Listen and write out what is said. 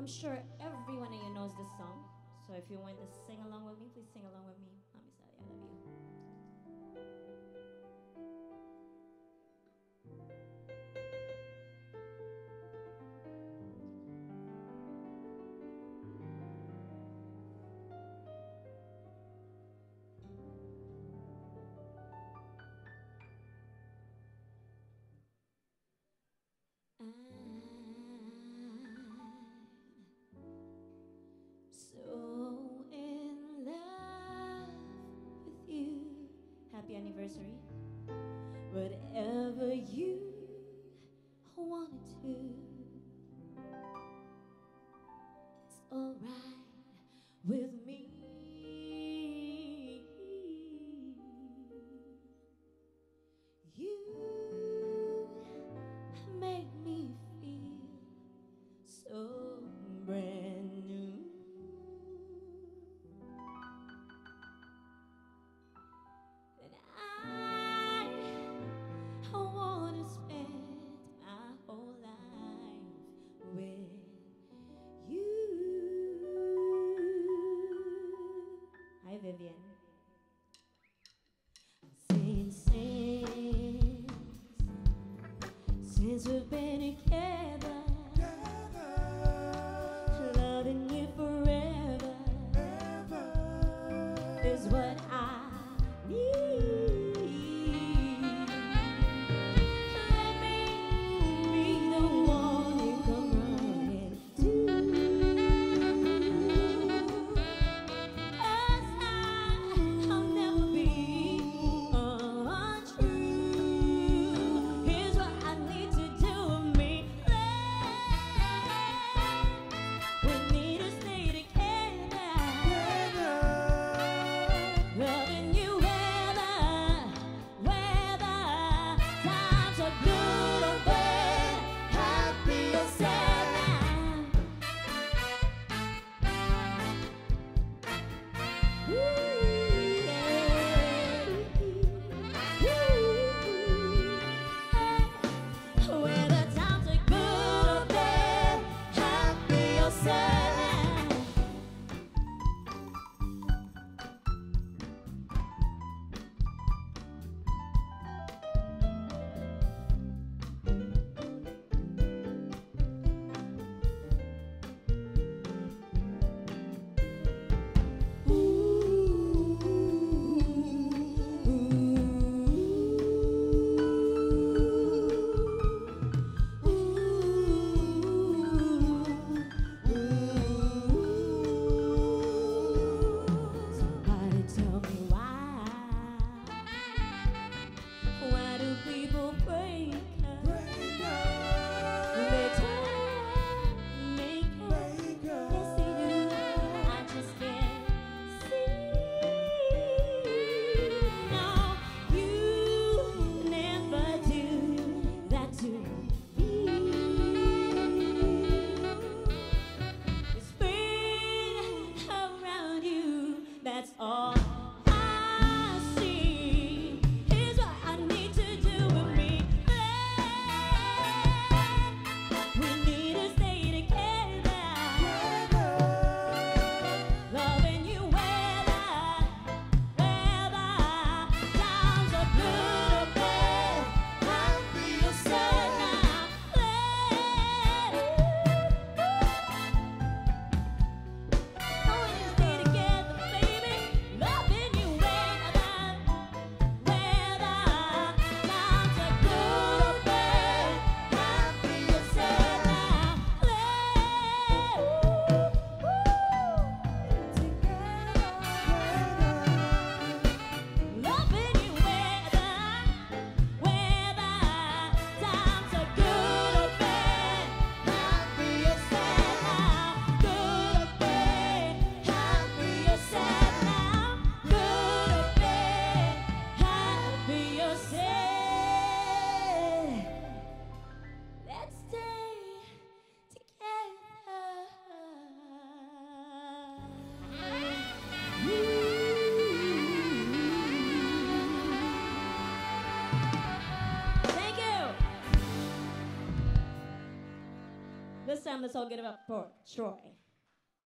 I'm sure every one of you knows this song. So if you want to sing along with me, please sing along with me. Mami Sally, I love you. So in love with you. Happy anniversary. Whatever you wanna do, it's alright with me. You make me feel so brand new. And I wanna spend my whole life with you. Hi, Vivian. Since we've been together, loving you forever is what I need. Let me be the one you come running to. 'Cause I'll never be untrue. Here's what I need to do with me. We need to stay together. Loving you weather times are good or bad, happy or sad now. Ooh, yeah. Ooh. Whether times are good or bad, happy or sad now. Somebody tell me why? Why do people break up? They turn, make up. Yes, they do. I just can't see. No, you never do that to me. It's been around you, that's all I see. Here's what I need to do with me. We need to stay together. Loving you weather times are good or bad, happy or sad now. I want to stay together, baby. Loving you weather times are good or bad, happy or sad now. Loving you weather times are good or bad, happy or sad now. Good or bad, happy or sad now. Good or bad, happy or sad. Let's stay together. Thank you. This time, let's all get it up for Troy.